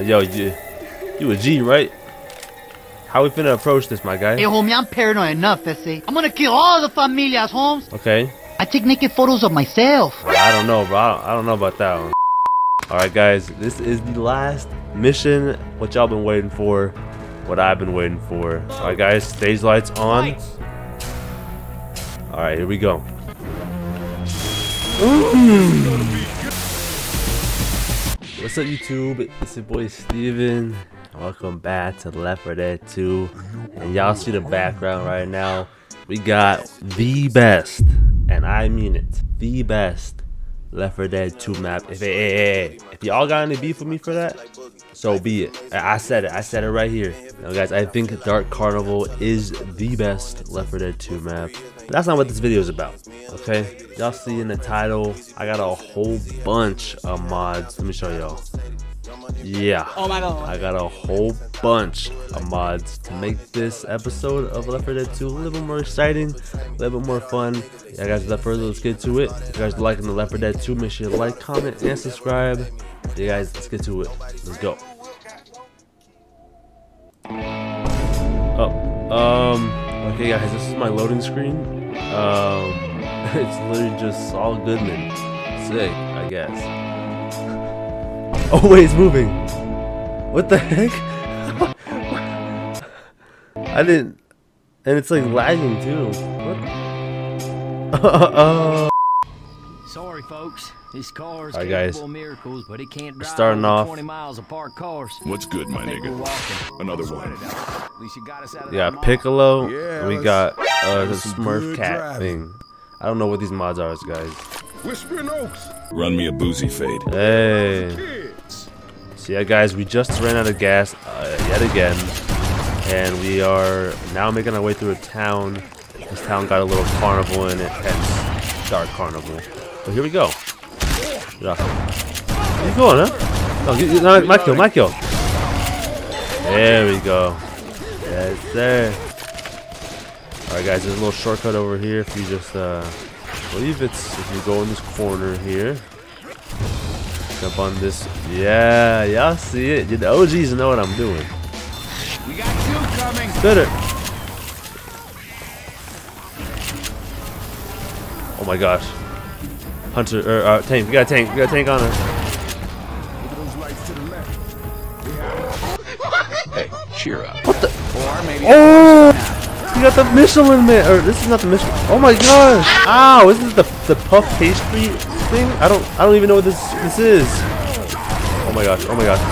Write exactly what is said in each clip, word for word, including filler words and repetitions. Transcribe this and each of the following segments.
Hey, yo, you, you a G, right? How we finna approach this, my guy? Hey, homie, I'm paranoid enough, Fessy. I'm gonna kill all the familias, Holmes. Okay. I take naked photos of myself. I don't know, bro. I don't, I don't know about that one. Alright, guys. This is the last mission. What y'all been waiting for. What I've been waiting for. Alright, guys. Stage lights on. Alright, here we go. Mm. What's up, YouTube? It's your boy Steven. Welcome back to Left four dead two. And y'all see the background right now. We got the best, and I mean it, the best Left four dead two map. If hey, hey, hey, if y'all got any beef with me for that, so be it. I said it. I said it right here. Now, guys, I think Dark Carnival is the best Left four dead two map. But that's not what this video is about. Okay, y'all see in the title, I got a whole bunch of mods. Let me show y'all. Yeah, oh my God. I got a whole bunch of mods to make this episode of Left four dead two a little bit more exciting, a little bit more fun. Yeah, guys, without further, let's get to it. If you guys are liking the Left four dead two, make sure to like, comment, and subscribe. Yeah, guys, let's get to it. Let's go. Oh, um, okay, guys, this is my loading screen. Um, it's literally just Saul Goodman. Sick, I guess. Oh wait, it's moving. What the heck? I didn't, and it's like lagging too. What? uh, Sorry, folks. This car is All right, capable guys. of miracles, but it can't drive Starting over off. twenty miles apart cars. What's good, my nigga? Another one. At least you got us out of We that got mall. Piccolo. Yeah, and we let's- got uh, the some Smurf good cat driving. thing. I don't know what these mods are, guys. Whispering Oaks. Run me a boozy fade. Hey. Kids. So yeah, guys, we just ran out of gas uh, yet again, and we are now making our way through a town. This town got a little carnival in it, hence Dark Carnival. But here we go. Get off. Where you going, huh? No, get, get, no, my kill, my kill. There we go. Yes, sir. All right, guys, there's a little shortcut over here. If you just, uh, I believe it's if you go in this corner here. Jump on this. Yeah, y'all see it. The O Gs know what I'm doing. We got two coming. Better. Oh my gosh. Hunter, or uh, tank. We got a tank. We got a tank on her. Hey, cheer up. What the? Or maybe Oh! You got the Michelin man. Or this is not the Michelin. Oh my gosh! Ow! Isn't this the the puff pastry thing? I don't. I don't even know what this this is. Oh my gosh! Oh my gosh!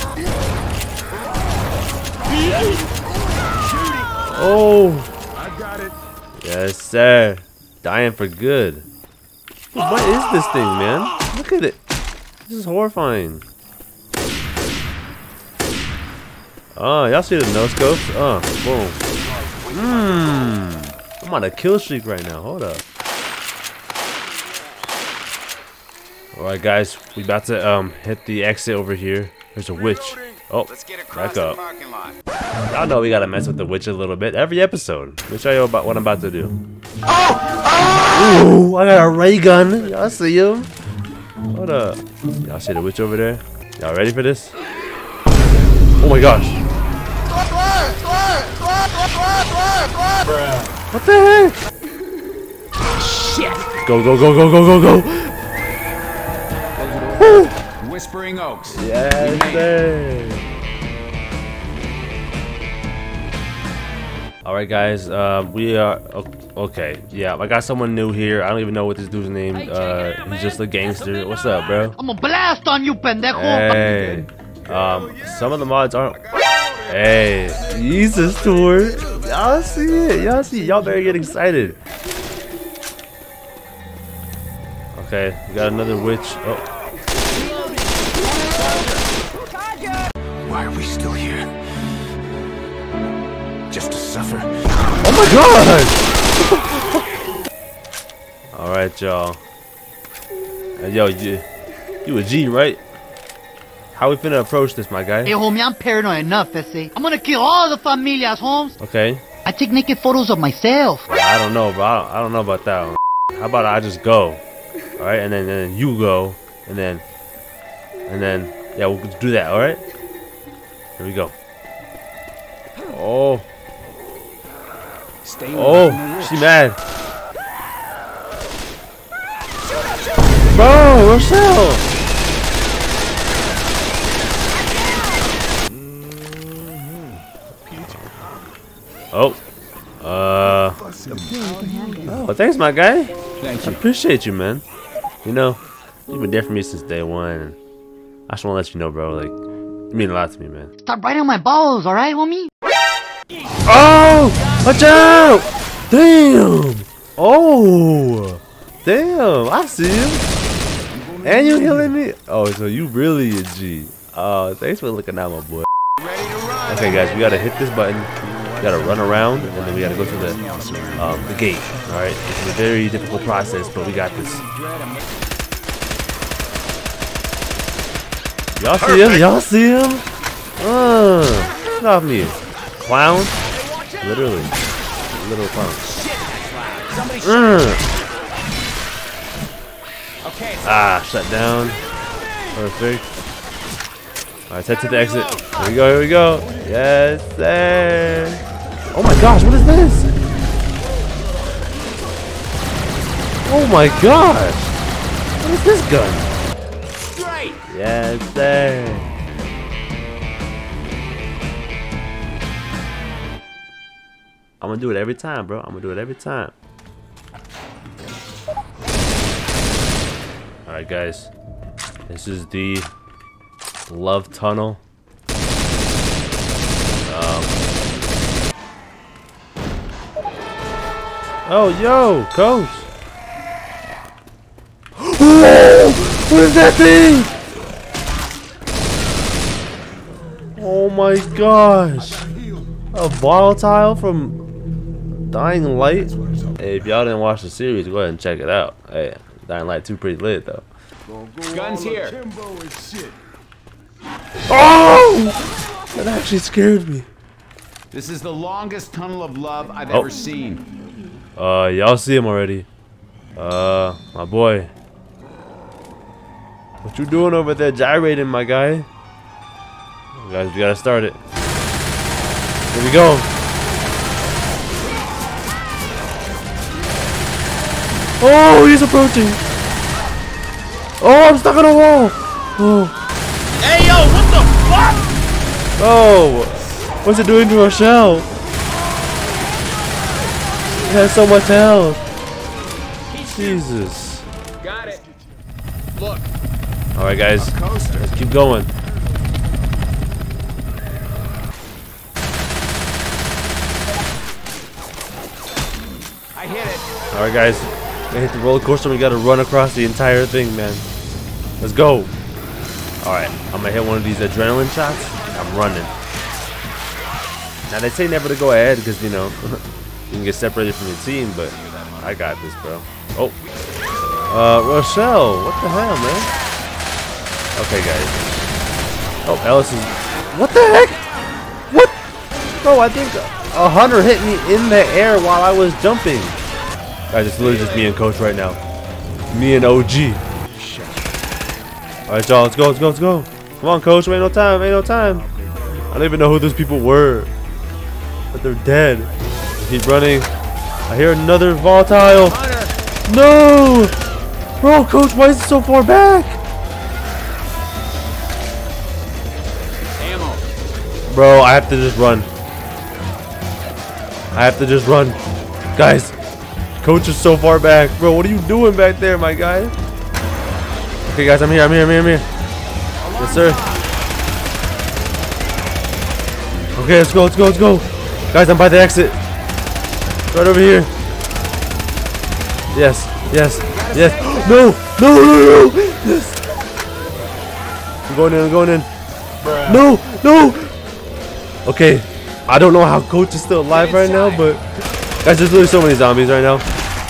Oh! I got it. Yes, sir. Dying for good. What is this thing, man? Look at it. This is horrifying. Oh, y'all see the no scopes? Oh, boom. Mmm. I'm on a kill streak right now. Hold up. Alright, guys. We about to um hit the exit over here. There's a witch. Oh, back up. Y'all know we gotta mess with the witch a little bit every episode. Let me show you about what I'm about to do. Ooh, I got a ray gun. Y'all see him? Hold up. Y'all see the witch over there? Y'all ready for this? Oh my gosh. What the heck? shit. Go, go, go, go, go, go, go. Woo. Whispering Oaks. Yes, sir. All right, guys. Uh, we are okay. Yeah, I got someone new here. I don't even know what this dude's name. Uh, he's just a gangster. What's up, bro? I'm gonna blast on you, pendejo. Hey. Um, some of the mods aren't. Hey, YEEZUS Tour. Y'all see it. Y'all see it. Y'all better get excited. Okay, we got another witch. Oh. Why are we still here? Just to suffer. Oh my god! Alright, y'all. Hey, yo, you, you a G, right? How we finna approach this, my guy? Hey, homie, I'm paranoid enough, Fessy. I'm gonna kill all the familias, Holmes. Okay. I take naked photos of myself. I don't know, bro. I don't, I don't know about that one. How about I just go? Alright, and then, and then you go. And then, and then, yeah, we'll do that, alright? Here we go. Oh. Stay Oh, she mad. Bro, Rochelle. Oh. Uh. Oh, thanks, my guy. Thank I you. appreciate you, man. You know, you've been there for me since day one. And I just want to let you know, bro. Like, you mean a lot to me, man. Stop biting my balls, alright, homie? Oh! Watch out! Damn! Oh! Damn! I see him. And you healing me? Oh, so you really a G. Oh, thanks for looking out, my boy. Okay, guys, we gotta hit this button. We gotta run around, and then we gotta go to the um, the gate. All right, it's a very difficult process, but we got this. Y'all see him? Y'all see him? Uh, get off me, clown! Literally, little clown. Uh. Ah, shut down. Perfect. Alright, head to the exit. Here we go, here we go. Yes, sir. Oh my gosh, what is this? Oh my gosh. What is this gun? Straight. Yes, sir. I'm gonna do it every time, bro. I'm gonna do it every time. Alright, guys. This is the love tunnel. Um. Oh, yo, coach. Whoa! What is that thing? Oh my gosh. A volatile from Dying Light. Hey, if y'all didn't watch the series, go ahead and check it out. Hey, Dying Light two pretty lit though. Guns here. Oh! That actually scared me. This is the longest tunnel of love I've Oh. ever seen. Uh, y'all see him already. Uh, my boy. What you doing over there gyrating, my guy? Guys, we gotta start it. Here we go. Oh, he's approaching. Oh, I'm stuck on a wall. Oh. Hey yo, what the fuck? Oh, what's it doing to Rochelle? It has so much health. Jesus. Got it. Look. All right, guys, let's keep going. I hit it. All right, guys, we hit the roller coaster. We gotta run across the entire thing, man. Let's go. All right, I'm gonna hit one of these adrenaline shots. I'm running. Now they say never to go ahead because you know you can get separated from your team, but I got this, bro. Oh, uh, Rochelle, what the hell, man? Okay, guys. Oh, Ellis is. What the heck? What? Bro, I think a hunter hit me in the air while I was jumping. Guys, it's literally just me and Coach right now. Me and O G. All right, y'all, let's go, let's go, let's go. Come on, Coach, ain't no time, ain't no time. I don't even know who those people were, but they're dead. Keep running. I hear another volatile. No! Bro, Coach, why is it so far back? Ammo. Bro, I have to just run. I have to just run. Guys, Coach is so far back. Bro, what are you doing back there, my guy? Okay, guys, I'm here, I'm here, I'm here, I'm here. Yes, sir. Okay, let's go, let's go, let's go. Guys, I'm by the exit. Right over here. Yes, yes, yes. No, no, no, no. Yes. I'm going in, I'm going in. No, no. Okay, I don't know how Coach is still alive right now, but guys, there's literally so many zombies right now.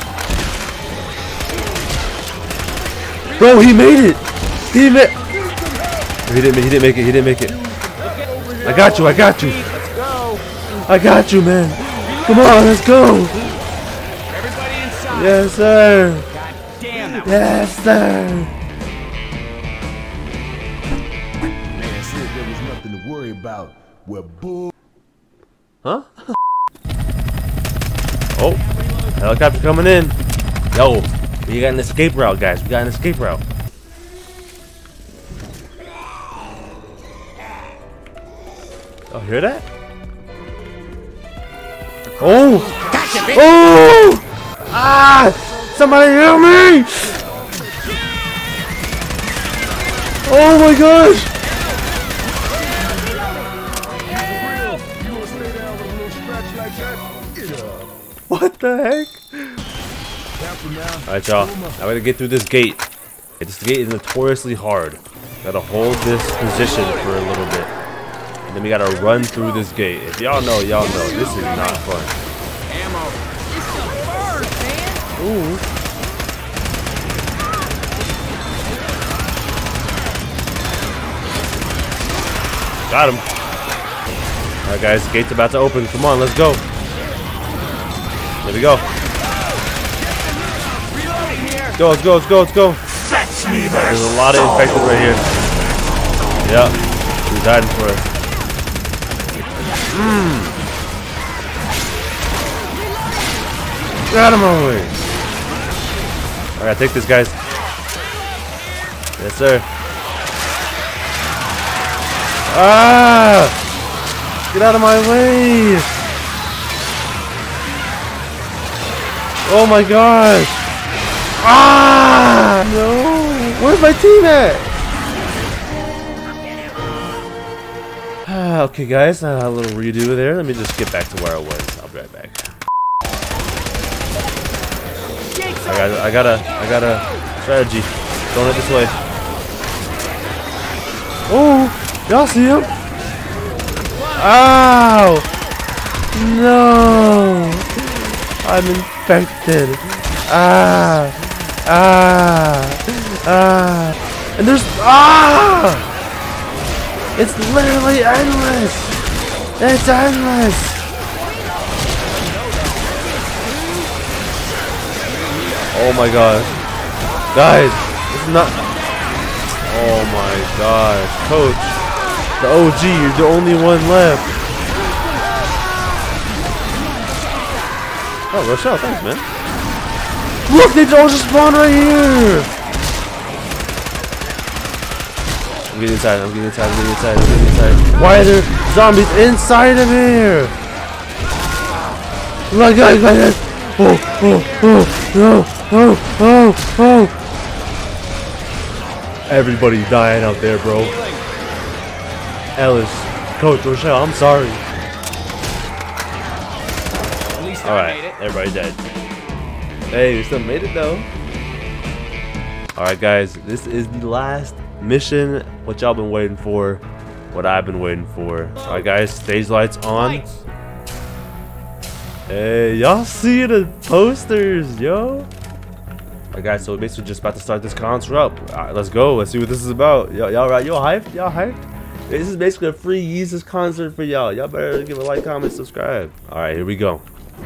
Bro, he made it. He made. He didn't. He didn't make it. He didn't make it. I got you. I got you. I got you, man. Come on, let's go. Everybody inside. Yes, sir. God damn that. Yes, sir. Man said there was nothing to worry about where bull. Huh? Oh, helicopter coming in. Yo, we got an escape route, guys. We got an escape route. Oh, hear that? Oh! Oh! Ah! Somebody help me! Oh my gosh! What the heck? Alright, y'all. I'm gonna get through this gate. This gate is notoriously hard. Gotta hold this position for a little bit. And then we gotta run through this gate. If y'all know, y'all know. This is not fun. Ammo. Ooh. Got him. Alright, guys. The gate's about to open. Come on, let's go. There we go. Let's go, let's go, let's go, let's go. There's a lot of infected right here. Yep. He's hiding for us. Mmm. Get out of my way. Alright, take this, guys. Yes, sir. Ah! Get out of my way! Oh my gosh! Ah! No! Where's my team at? Okay, guys, uh, a little redo there. Let me just get back to where I was. I'll be right back. I got, I got a, I got a strategy. Going it this way. Oh, y'all see him? Ow! No! I'm infected. Ah! Ah! Ah! And there's ah! It's literally endless. It's endless. Oh my god, guys! This is not. Oh my god, Coach, the O G, you're the only one left. Oh, Rochelle, thanks, man. Look, they all just spawned right here. I'm getting inside. I'm getting inside. I'm getting inside. I'm getting inside. Why are there zombies inside of here? Oh my god, guys! Oh, oh, oh, no, oh, oh, oh! Everybody's dying out there, bro. Ellis, Coach, Rochelle, I'm sorry. Alright, everybody dead. Hey, we still made it though. Alright guys, this is the last mission. What y'all been waiting for. What I've been waiting for. Alright guys, stage lights on. Hey, y'all see the posters, yo? Alright guys, so we're basically just about to start this concert up. Alright, let's go. Let's see what this is about. Y'all right? Y'all hyped? Y'all hyped? This is basically a free YEEZUS concert for y'all. Y'all better give a like, comment, subscribe. Alright, here we go.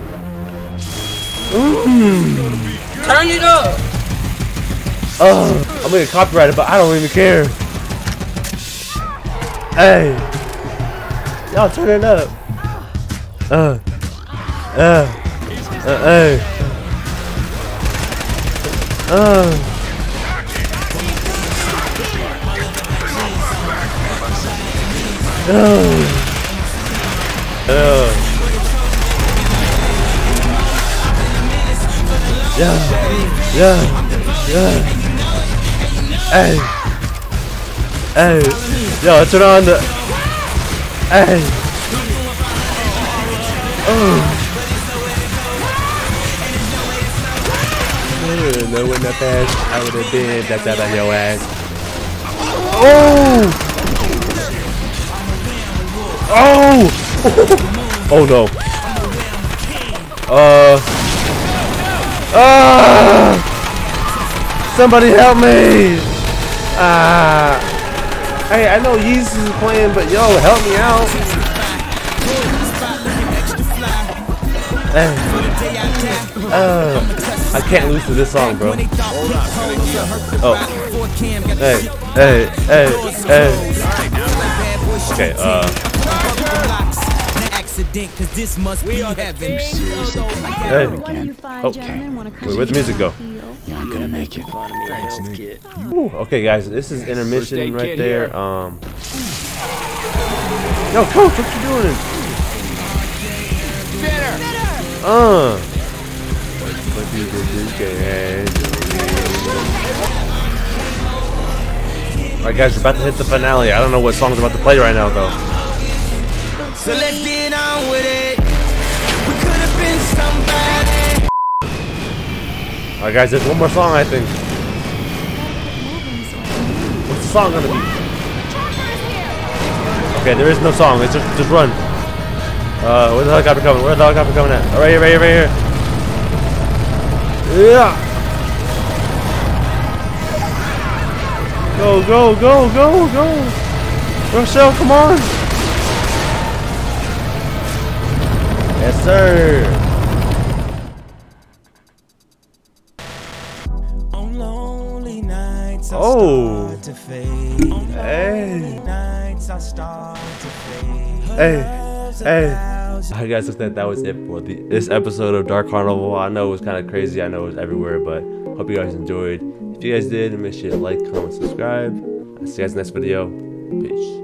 Mm. Turn it up! Oh, I'm gonna get copyrighted, but I don't even care. Hey, y'all turn it up. Uh, uh, uh, hey. Uh. Uh. Uh. Yeah, yeah, yeah. Hey, hey, yo, turn on the. Hey. Oh. I don't know when the past I would have been. That's out of your ass. Oh. Oh. Oh no. Uh. Ah! Somebody help me! Ah! Hey, I know YEEZUS is playing, but yo, help me out! Hey. Uh, I can't lose to this song, bro. Oh. Hey, hey, hey, hey. Okay, uh. Cause this must be heaven. Hey. Oh. Wait, where'd the music go? You're not gonna make it. Ooh, okay, guys, this is intermission right there. Um. Yo, coach, what you doing? Uh. Alright, guys, we're about to hit the finale. I don't know what song's about to play right now, though. So let's get on with it. We could have been somebody. Alright, guys, there's one more song, I think. What's the song gonna be? Okay, there is no song. It's just just run. Uh, where's the helicopter coming? Where's the helicopter coming at? Oh, right here, right here, right here. Yeah. Go, go, go, go, go. Rochelle, come on. Yes, sir. On lonely nights, I Oh. start to fade. On Hey. lonely nights, I start to fade. Hey. Hey. Alright, guys, that that was it for the this episode of Dark Carnival. I know it was kind of crazy. I know it was everywhere, but hope you guys enjoyed. If you guys did, make sure to like, comment, subscribe. I'll see you guys in the next video. Peace.